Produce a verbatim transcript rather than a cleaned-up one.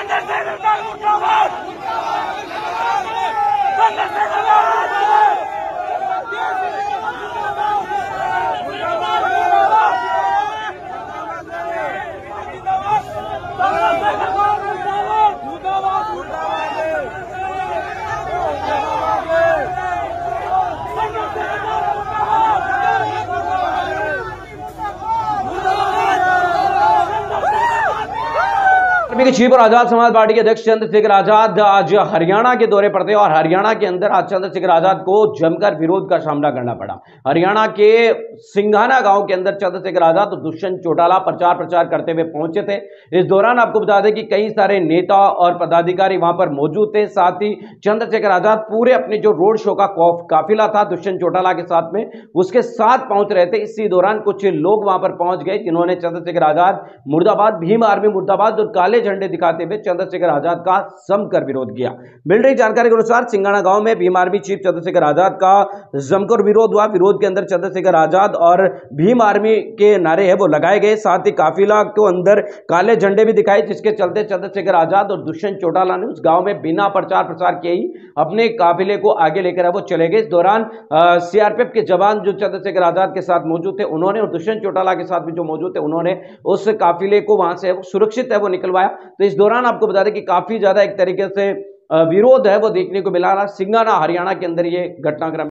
के चीफ और आजाद समाज पार्टी के अध्यक्ष चंद्रशेखर आजाद आज हरियाणा के दौरे पर थे और हरियाणा के अंदर आज चंद्रशेखर आजाद को जमकर विरोध का सामना करना पड़ा। हरियाणा के सिंघाना गांव के अंदर चंद्रशेखर आजाद और दुष्यंत चौटाला प्रचार प्रचार करते हुए पहुंचे थे। इस दौरान आपको बता दें कि कई सारे नेता और पदाधिकारी वहां पर मौजूद थे। साथ ही चंद्रशेखर आजाद पूरे अपने जो रोड शो का काफिला था दुष्यंत चौटाला के साथ में, उसके साथ पहुंच रहे थे। इसी दौरान कुछ लोग वहां पर पहुंच गए जिन्होंने चंद्रशेखर आजाद मुर्दाबाद, भीम आर्मी मुर्दाबाद और काले झंडे दिखाते हुए चंद्रशेखर आजाद का जमकर विरोध किया। मिल रही जानकारी के अनुसार सिंघाना गांव में भीम आर्मी चीफ चंद्रशेखर आजाद का जमकर विरोध हुआ। विरोध के अंदर चंद्रशेखर आजाद और भीम आर्मी के नारे हैं वो लगाए गए। साथ ही काफिला को अंदर काले झंडे भी दिखाए, जिसके चलते चंद्रशेखर आजाद और दुष्यंत चौटाला ने उस गांव में बिना प्रचार प्रसार किए ही अपने काफिले को आगे लेकर वो चले गए। इस दौरान सीआरपीएफ के जवान जो चंद्रशेखर आजाद के साथ मौजूद थे उन्होंने और दुष्यंत चौटाला के साथ भी जो मौजूद थे उन्होंने उस काफिले को वहां से सुरक्षित है वो निकलवाया। तो इस दौरान आपको बता दें कि काफी ज्यादा एक तरीके से विरोध है वो देखने को मिला। सिंघाना हरियाणा के अंदर ये घटनाक्रम